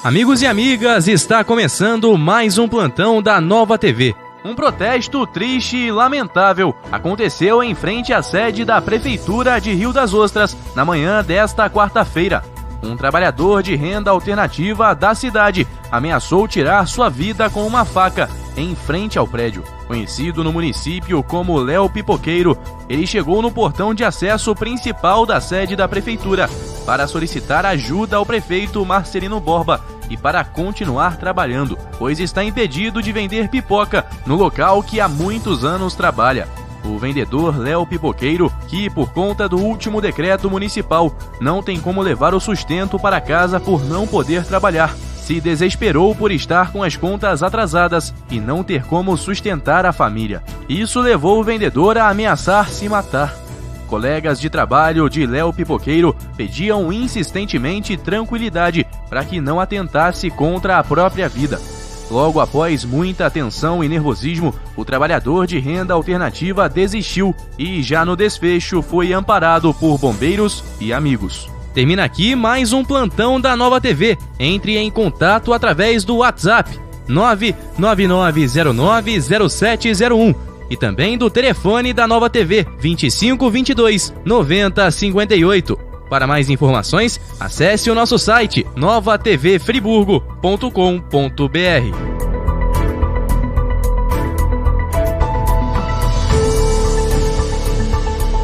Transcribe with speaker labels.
Speaker 1: Amigos e amigas, está começando mais um plantão da Nova TV. Um protesto triste e lamentável aconteceu em frente à sede da Prefeitura de Rio das Ostras na manhã desta quarta-feira. Um trabalhador de renda alternativa da cidade ameaçou tirar sua vida com uma faca em frente ao prédio. Conhecido no município como Léo Pipoqueiro, ele chegou no portão de acesso principal da sede da Prefeitura para solicitar ajuda ao prefeito Marcelino Borba e para continuar trabalhando, pois está impedido de vender pipoca no local que há muitos anos trabalha. O vendedor Léo Pipoqueiro, que por conta do último decreto municipal não tem como levar o sustento para casa por não poder trabalhar, se desesperou por estar com as contas atrasadas e não ter como sustentar a família. Isso levou o vendedor a ameaçar se matar. Colegas de trabalho de Léo Pipoqueiro pediam insistentemente tranquilidade para que não atentasse contra a própria vida. Logo após muita tensão e nervosismo, o trabalhador de renda alternativa desistiu e já no desfecho foi amparado por bombeiros e amigos. Termina aqui mais um plantão da Nova TV. Entre em contato através do WhatsApp 999090701 e também do telefone da Nova TV 2522 9058. Para mais informações, acesse o nosso site novatvfriburgo.com.br.